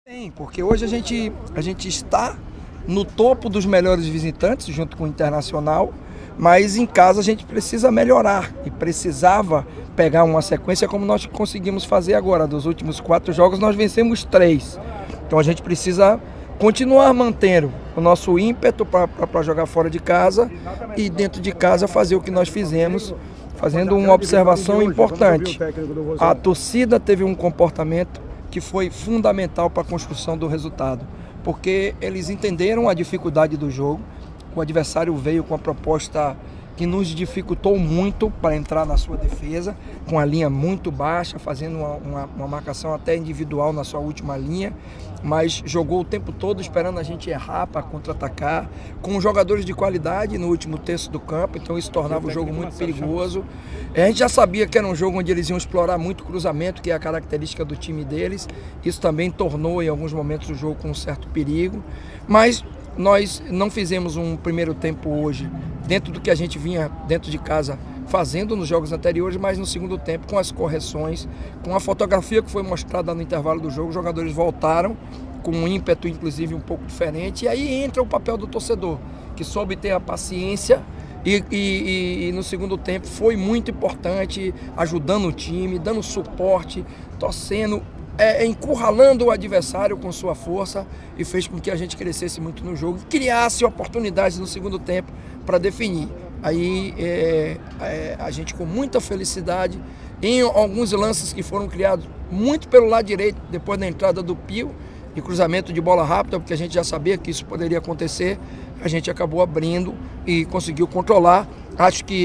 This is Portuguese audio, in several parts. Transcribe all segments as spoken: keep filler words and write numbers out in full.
Sim, porque hoje a gente, a gente está no topo dos melhores visitantes, junto com o Internacional, mas em casa a gente precisa melhorar e precisava pegar uma sequência como nós conseguimos fazer agora. Dos últimos quatro jogos nós vencemos três, então a gente precisa continuar mantendo o nosso ímpeto para jogar fora de casa e dentro de casa fazer o que nós fizemos, fazendo uma observação importante. A torcida teve um comportamento que foi fundamental para a construção do resultado, porque eles entenderam a dificuldade do jogo. O adversário veio com a proposta que nos dificultou muito para entrar na sua defesa, com a linha muito baixa, fazendo uma, uma, uma marcação até individual na sua última linha, mas jogou o tempo todo esperando a gente errar para contra-atacar, com jogadores de qualidade no último terço do campo, então isso tornava o jogo muito perigoso. A gente já sabia que era um jogo onde eles iam explorar muito cruzamento, que é a característica do time deles, isso também tornou em alguns momentos o jogo com um certo perigo, mas nós não fizemos um primeiro tempo hoje dentro do que a gente vinha dentro de casa fazendo nos jogos anteriores, mas no segundo tempo, com as correções, com a fotografia que foi mostrada no intervalo do jogo, os jogadores voltaram com um ímpeto inclusive um pouco diferente, e aí entra o papel do torcedor, que soube ter a paciência e, e, e no segundo tempo foi muito importante, ajudando o time, dando suporte, torcendo, É, encurralando o adversário com sua força, e fez com que a gente crescesse muito no jogo e criasse oportunidades no segundo tempo para definir. Aí é, é, a gente, com muita felicidade, em alguns lances que foram criados muito pelo lado direito, depois da entrada do Pio e cruzamento de bola rápida, porque a gente já sabia que isso poderia acontecer, a gente acabou abrindo e conseguiu controlar. Acho que,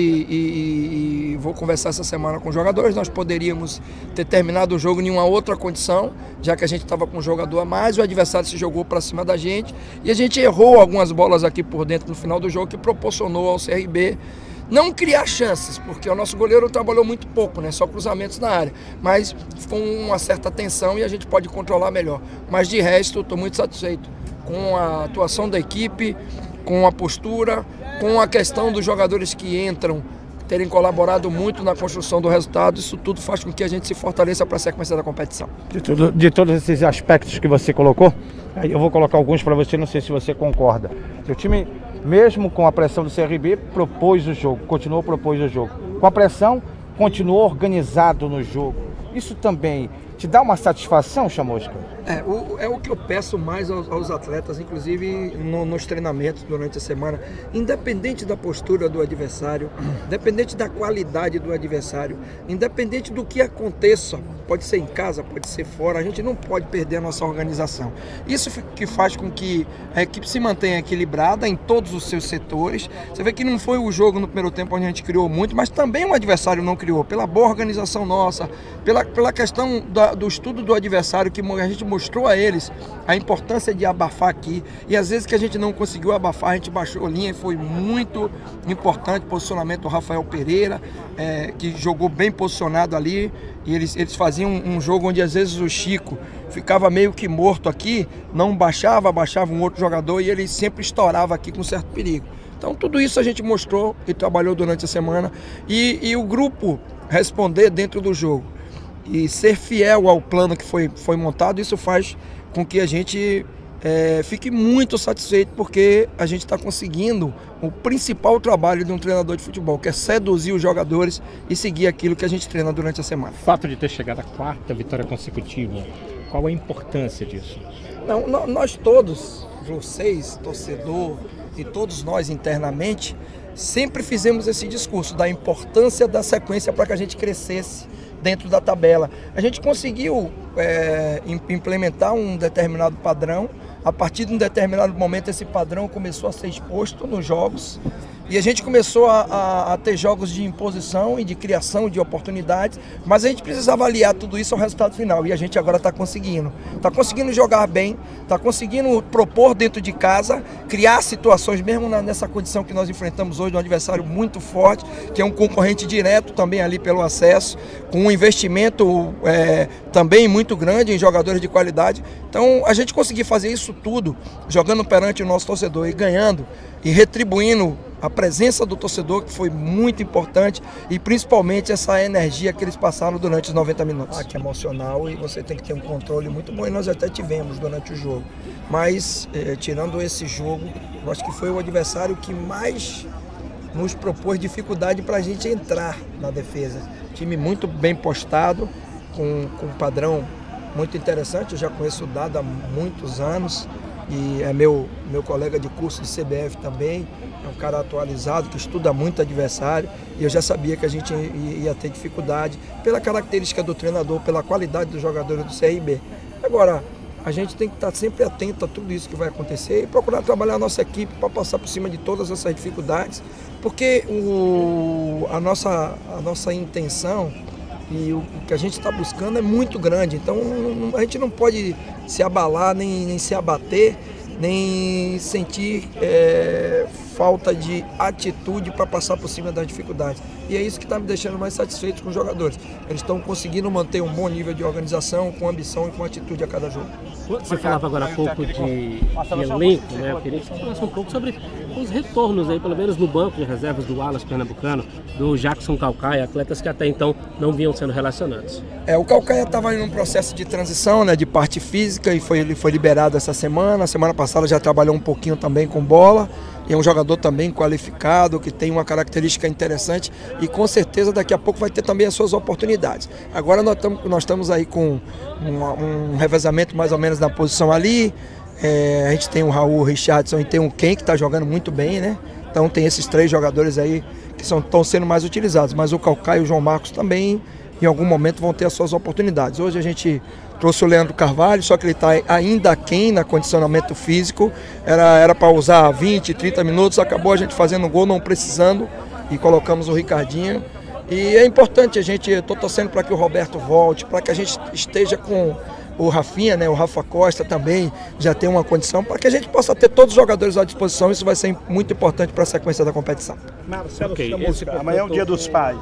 e, e vou conversar essa semana com os jogadores, nós poderíamos ter terminado o jogo em uma outra condição, já que a gente estava com um jogador a mais, o adversário se jogou para cima da gente, e a gente errou algumas bolas aqui por dentro no final do jogo, que proporcionou ao C R B não criar chances, porque o nosso goleiro trabalhou muito pouco, né? Só cruzamentos na área, mas com uma certa tensão e a gente pode controlar melhor. Mas de resto, estou muito satisfeito com a atuação da equipe, com a postura, com a questão dos jogadores que entram terem colaborado muito na construção do resultado. Isso tudo faz com que a gente se fortaleça para a sequência da competição. De, tudo, de todos esses aspectos que você colocou, eu vou colocar alguns para você, não sei se você concorda. O time, mesmo com a pressão do C R B, propôs o jogo, continuou propôs o jogo. Com a pressão, continuou organizado no jogo. Isso também te dá uma satisfação, Chamusca? É o, é o que eu peço mais aos, aos atletas, inclusive no, nos treinamentos durante a semana, independente da postura do adversário, independente da qualidade do adversário, independente do que aconteça, pode ser em casa, pode ser fora, a gente não pode perder a nossa organização. Isso que faz com que a equipe se mantenha equilibrada em todos os seus setores. Você vê que não foi o jogo no primeiro tempo onde a gente criou muito, mas também o adversário não criou, pela boa organização nossa, pela, pela questão da, do estudo do adversário, que a gente mostrou a eles a importância de abafar aqui, e às vezes que a gente não conseguiu abafar, a gente baixou a linha, e foi muito importante o posicionamento do Rafael Pereira, é, que jogou bem posicionado ali, e eles, eles faziam um, um jogo onde às vezes o Chico ficava meio que morto aqui, não baixava, baixava um outro jogador, e ele sempre estourava aqui com certo perigo. Então tudo isso a gente mostrou e trabalhou durante a semana, e, e o grupo responder dentro do jogo e ser fiel ao plano que foi, foi montado, isso faz com que a gente é, fique muito satisfeito, porque a gente está conseguindo o principal trabalho de um treinador de futebol, que é seduzir os jogadores e seguir aquilo que a gente treina durante a semana. O fato de ter chegado à quarta vitória consecutiva, qual a importância disso? Não, nós todos, vocês, torcedor, e todos nós internamente, sempre fizemos esse discurso da importância da sequência para que a gente crescesse dentro da tabela. A gente conseguiu é, implementar um determinado padrão. A partir de um determinado momento, esse padrão começou a ser exposto nos jogos, e a gente começou a, a, a ter jogos de imposição e de criação de oportunidades, mas a gente precisava aliar tudo isso ao resultado final, e a gente agora está conseguindo. Está conseguindo jogar bem, está conseguindo propor dentro de casa, criar situações, mesmo na, nessa condição que nós enfrentamos hoje, de um adversário muito forte, que é um concorrente direto também ali pelo acesso, com um investimento é, também muito grande em jogadores de qualidade. Então, a gente conseguir fazer isso tudo, jogando perante o nosso torcedor e ganhando, e retribuindo a presença do torcedor, que foi muito importante, e principalmente essa energia que eles passaram durante os noventa minutos. Ah, que é emocional, e você tem que ter um controle muito bom, e nós até tivemos durante o jogo. Mas, eh, tirando esse jogo, eu acho que foi o adversário que mais nos propôs dificuldade para a gente entrar na defesa. Time muito bem postado, com, com um padrão muito interessante. Eu já conheço o Dado há muitos anos e é meu, meu colega de curso de C B F também. É um cara atualizado, que estuda muito adversário, e eu já sabia que a gente ia ter dificuldade pela característica do treinador, pela qualidade dos jogadores do C R B. Agora, a gente tem que estar sempre atento a tudo isso que vai acontecer e procurar trabalhar a nossa equipe para passar por cima de todas essas dificuldades, porque o, a, nossa, a nossa intenção e o que a gente está buscando é muito grande. Então a gente não pode se abalar, nem, nem se abater, nem sentir é, falta de atitude para passar por cima das dificuldades. E é isso que está me deixando mais satisfeito com os jogadores. Eles estão conseguindo manter um bom nível de organização, com ambição e com atitude a cada jogo. Você falava agora há pouco de, de elenco, né? Eu queria que você falasse um pouco sobre os retornos aí, pelo menos no banco de reservas do Wallace Pernambucano, do Jackson Calcaia, atletas que até então não vinham sendo relacionados. É, o Calcaia estava em um processo de transição, né, de parte física, e foi, ele foi liberado essa semana. A semana passada já trabalhou um pouquinho também com bola. E é um jogador também qualificado, que tem uma característica interessante, e com certeza daqui a pouco vai ter também as suas oportunidades. Agora nós estamos, nós estamos aí com um, um revezamento mais ou menos na posição ali. É, a gente tem o Raul, o Richardson e tem o Ken, que está jogando muito bem, né? Então tem esses três jogadores aí que estão sendo mais utilizados. Mas o Calcaia e o João Marcos também, em algum momento, vão ter as suas oportunidades. Hoje a gente trouxe o Leandro Carvalho, só que ele está ainda aquém na condicionamento físico. Era para usar vinte, trinta minutos, acabou a gente fazendo um gol, não precisando, e colocamos o Ricardinho. E é importante a gente, eu estou torcendo para que o Roberto volte, para que a gente esteja com o Rafinha, né, o Rafa Costa também já tem uma condição, para que a gente possa ter todos os jogadores à disposição. Isso vai ser muito importante para a sequência da competição. Marcelo, okay, amanhã é o Dia dos Pais.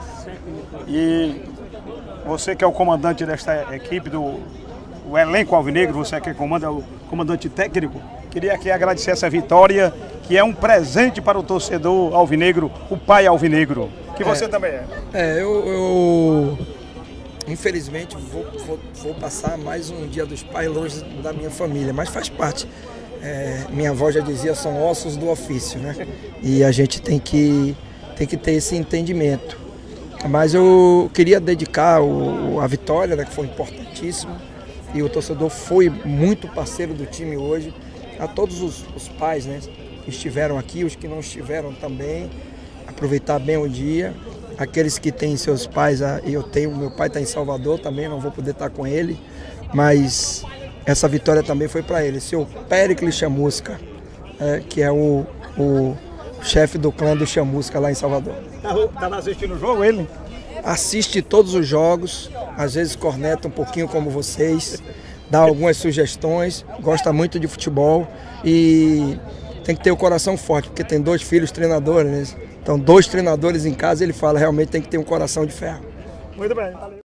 E você que é o comandante desta equipe, do o elenco alvinegro, você que comanda, é o comandante técnico, queria aqui agradecer essa vitória, que é um presente para o torcedor alvinegro, o pai alvinegro, que você é, também é. É, eu, eu infelizmente vou, vou, vou passar mais um Dia dos Pais longe da minha família, mas faz parte. É, minha avó já dizia, são ossos do ofício, né? E a gente tem que, tem que ter esse entendimento. Mas eu queria dedicar o, a vitória, né, que foi importantíssima, e o torcedor foi muito parceiro do time hoje, a todos os, os pais, né, que estiveram aqui, os que não estiveram também, aproveitar bem o dia. Aqueles que têm seus pais, eu tenho, meu pai está em Salvador também, não vou poder estar com ele, mas essa vitória também foi para ele. Seu Péricles Chamusca, é, que é o, o chefe do clã do Chamusca lá em Salvador. Estava assistindo o jogo ele? Assiste todos os jogos, às vezes corneta um pouquinho como vocês, dá algumas sugestões, gosta muito de futebol e tem que ter o coração forte, porque tem dois filhos treinadores, né? Então dois treinadores em casa, ele fala, realmente tem que ter um coração de ferro. Muito bem.